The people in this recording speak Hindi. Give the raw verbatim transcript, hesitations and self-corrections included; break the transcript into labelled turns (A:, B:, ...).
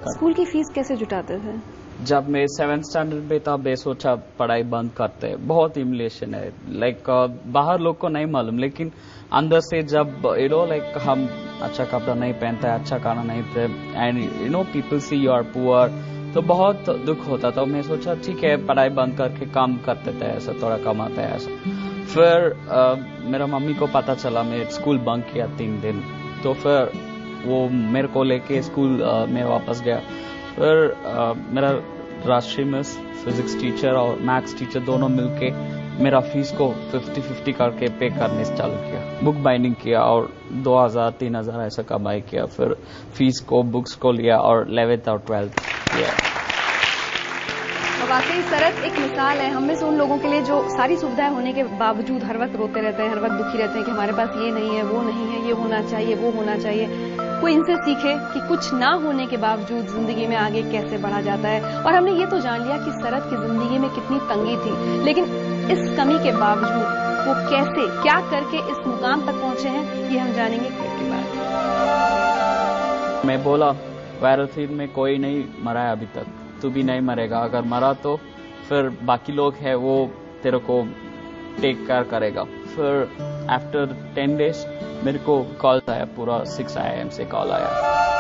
A: कर।
B: स्कूल की फीस कैसे जुटाते थे?
A: जब मैं सेवेंथ स्टैंडर्ड में था बेसोचा पढ़ाई बंद करते, बहुत इम्युलेशन है, लाइक बाहर लोग को नहीं मालूम, लेकिन अंदर से जब यू नो लाइक हम अच्छा कपड़ा नहीं पहनता है, अच्छा खाना नहीं पहनते, and you know people see you are poor, तो बहुत दुख होता था। मैं सोचा ठीक है पढ़ाई बंद करके काम करते थे, ऐसा थोड़ा कमाते हैं ऐसा। फिर आ, मेरा मम्मी को पता चला मैं स्कूल बंक किया तीन दिन, तो फिर वो मेरे को लेके स्कूल आ, में वापस गया। फिर आ, मेरा राष्ट्रीय मिस फिजिक्स टीचर और मैथ्स टीचर दोनों मिलके मेरा फीस को फिफ्टी फिफ्टी करके पे करने चालू किया। बुक बाइंडिंग किया और दो हजार तीन हजार ऐसा कमाई किया। फिर फीस को बुक्स को लिया और इलेवेंथ और ट्वेल्थ किया।
B: वाकई शरद एक मिसाल है हम में से उन लोगों के लिए जो सारी सुविधाएं होने के बावजूद हर वक्त रोते रहते हैं, हर वक्त दुखी रहते हैं कि हमारे पास ये नहीं है, वो नहीं है, ये होना चाहिए, वो होना चाहिए। कोई इनसे सीखे कि कुछ ना होने के बावजूद जिंदगी में आगे कैसे बढ़ा जाता है। और हमने ये तो जान लिया कि शरद की जिंदगी में कितनी तंगी थी, लेकिन इस कमी के बावजूद वो कैसे क्या करके इस मुकाम तक पहुंचे हैं, ये हम जानेंगे क्लिप के बाद।
A: मैं बोला वायरल फील्ड में कोई नहीं मरा है अभी तक, तू भी नहीं मरेगा, अगर मरा तो फिर बाकी लोग है वो तेरे को टेक केयर करेगा। फिर आफ्टर टेन डेज मेरे को कॉल आया, पूरा सिक्स आई एम से कॉल आया।